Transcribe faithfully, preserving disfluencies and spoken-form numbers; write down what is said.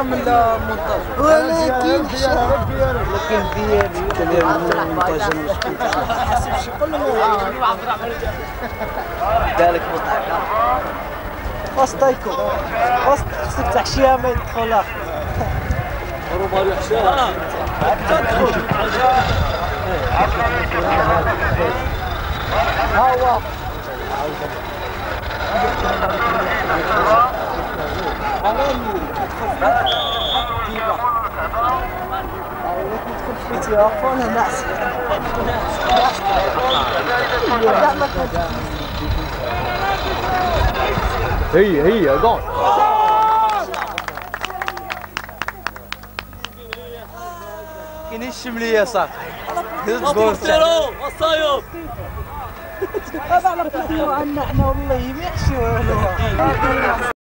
حشام من المونتاج ولكن حشام لكن ديالي ديال المونتاج المشكل ما حاسبش كله دالك مطعم وسطيكو وسط خصك تحشيها ما يدخل اخر روماري حشام تدخل ها هو ندخل في التليفون نعس هي هي جون كاين الشمليه صاحبي هذا على قدروا عنا احنا والله ما يحشوا